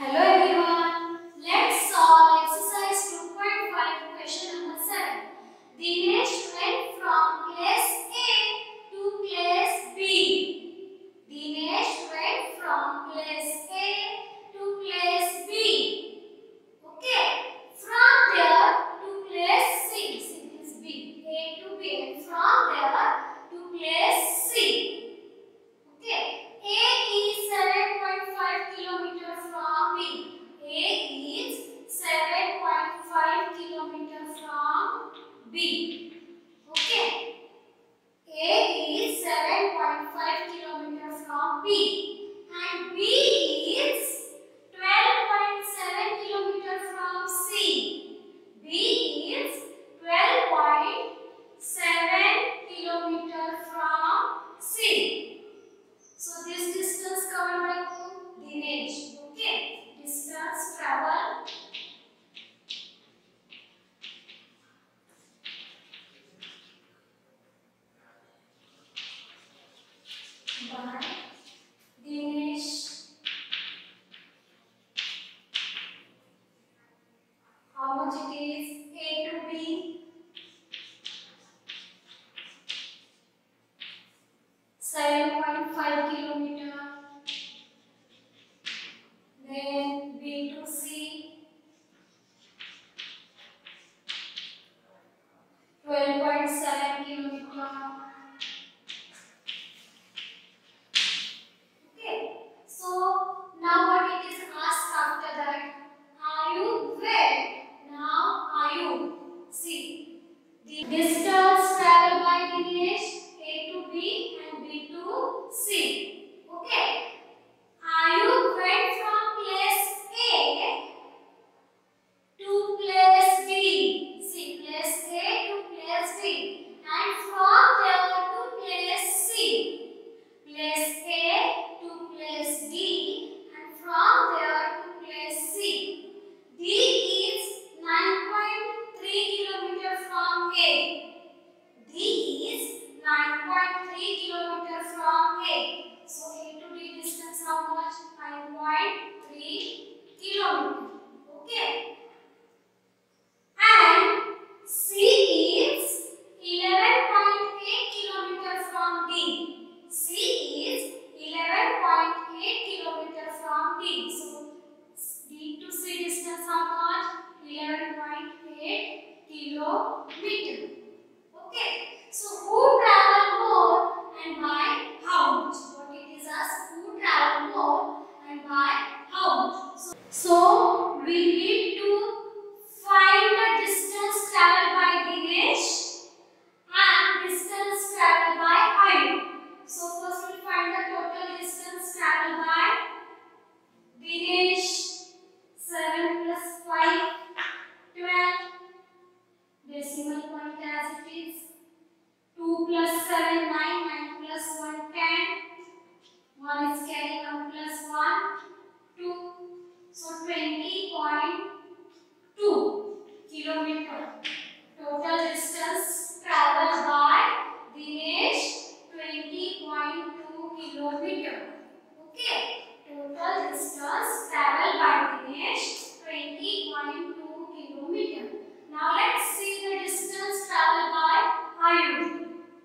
Hello everyone. Let's solve exercise 2.5 question number 7. Dinesh went from place A to place B. Dinesh went from place A to place B. Okay. From there to place C. It is B. A to B. And from there to place C. Okay. A is 7.5 kilometer from B. A is 7.5 kilometer from B. Okay. A is 7.5 kilometer from B. And B is 12.7 kilometer from C. B is 12.7 kilometer from C. So this distance covered by whom? Dinesh. Okay. Distance travel by Dinesh. How much it is? A to B. 7.5 kilometer. Then B to C. 12.7 kilometer. Okay. So now what it is asked after that? Are you where? Now are you? See. The distance traveled by Dinesh A to B and B to C. Okay. Are you went from place A to place B? See, place A to place B. And from there to place C. Place A to place D. And from there to place C. D is 9.3 kilometer from A. D is 9.3 kilometer from A. So A to D distance how much? 9.3 kilometer. Okay. And C is 11.8 kilometer from D. C is 11.8 kilometer from D. So D to C distance how much? 11.8 kilometer. Okay. So who travel more and by how much? What it is asked, who travel more and by how much? So we need to find the distance traveled by Dinesh and distance traveled by Ayub. So first we find the total distance traveled by Dinesh. 7 plus 5, 12. Decimal point as it is. 2 plus 7, 9, 9 plus 1, 10. 1 is carrying 1 plus 1, 2. So 20.2 kilometer. Total distance traveled by Dinesh 20.2 kilometer. Okay. Total distance traveled by Dinesh 20.2 kilometer. Now let's see the distance traveled by Ayub.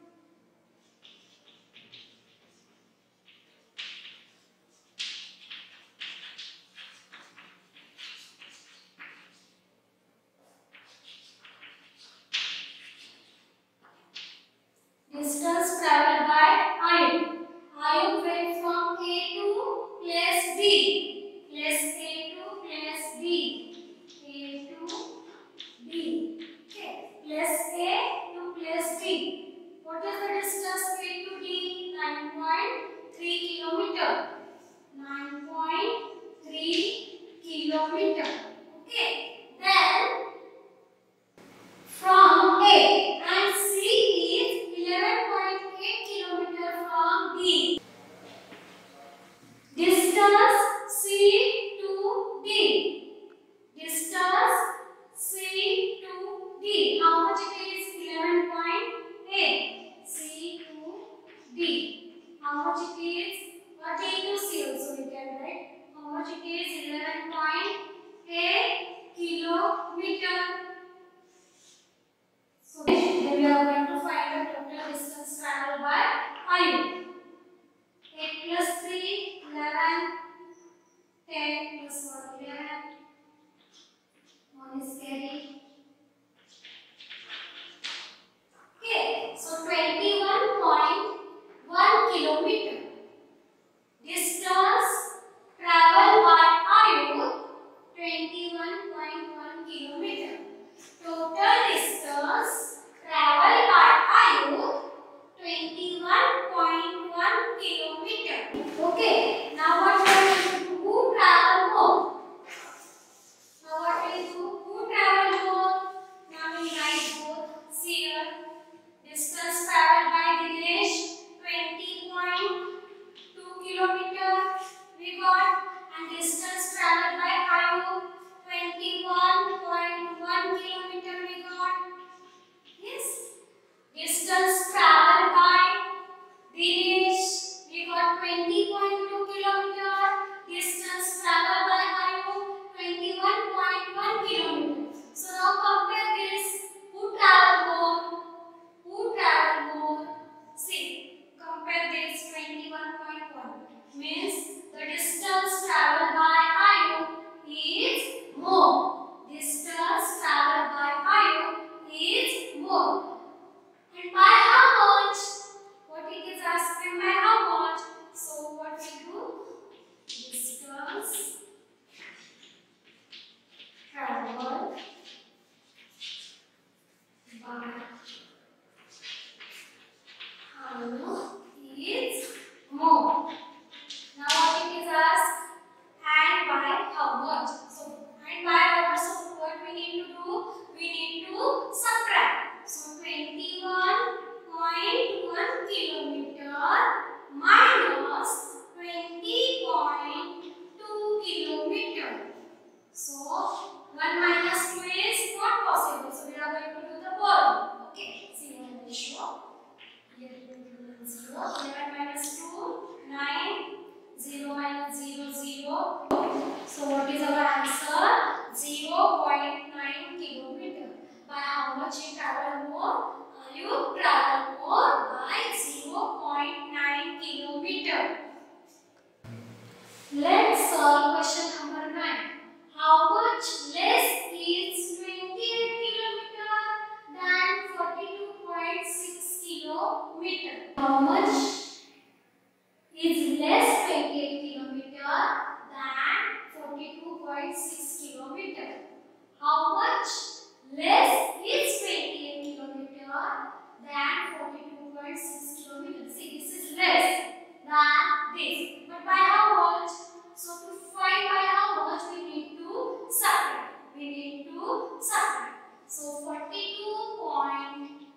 Distance traveled by Ayub. Ayub went from A to place B. Place A to place B. A to B. Okay. Place A to place B. What is the distance A to D? 9.3 kilometer. 9.3 kilometer. Okay. Then from A and C is 11.8 kilometer from B. Distance C to D. Distance C to D. How much it is? 11.8. C to D. How much it is? D to C also we can write. How How much it is? 11.8 kilometer. So then we are going to find the total distance traveled by Ayub. 8 plus 3, 11, 10 plus 1, 11. 1 is carry. Okay, so 21.1 kilometer. Distance traveled by Ayub, 21.1 kilometer. Total distance traveled by Ayub, 21.1 kilometer. Okay, now what we are going to do? Who travel more? Now what will we do? Who travel more? Now we write both here. Distance traveled by Dinesh, 20.2 kilometer we got, and distance traveled by Ayub, 21.1 kilometer we got. Yes. Distance traveled by Dinesh, we got 20.2 kilometer. Distance traveled by Ayub, 21.1 kilometer. So now compare this. Who travel more? Who travel more? See, compare this 21.1 means the distance traveled by Ayub is more. Distance traveled by Ayub is more. And by how much? What it is asking, by how much? So what we do? Distance traveled by Ayub is more. Now what it is asked? And by how much? So and by how much? So what we need to do? We need to subtract. So 21.1 kilometer minus 20.2 kilometer. So 1 minus 2 is not possible. So we are going to do the bottom. Okay. See one ratio. Here 0. 11 minus 2, 9. 0 minus 0, 0. So what is our answer? 0.9 kilometer. By how much you travel more? You travel more by 0.9 kilometer. Let's solve question number 9. How much less is 28 kilometer than 42.6 kilometer? How much is less 28 kilometer than 42.6 kilometer? How much less is 28 kilometer than 42.6 kilometer? See, this is less than this. But by how much? So to find by how much, we need to subtract. We need to subtract. So 42.6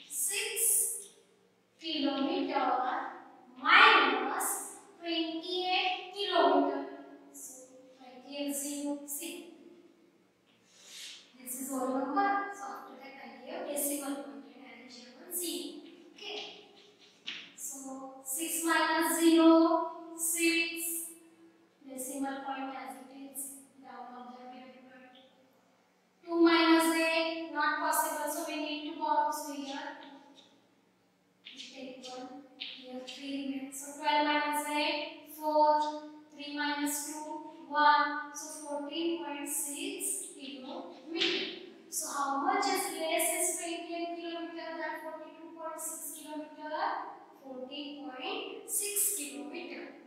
kilometer minus 28 kilometer. So right here 0. See, this is whole number. So after that I give decimal point and arrange here on 0. Okay. So 6 minus 0, 6. Decimal point as it is. Down of the period. 2 minus 8, not possible. So we need to borrow. So here take 1. Here 3 remains. So 12 minus 8, 4. 3 minus 2, 1. So 14.6 kilometer. So how much is less is 28 kilometer than 42.6 kilometer? 14.6 kilometer.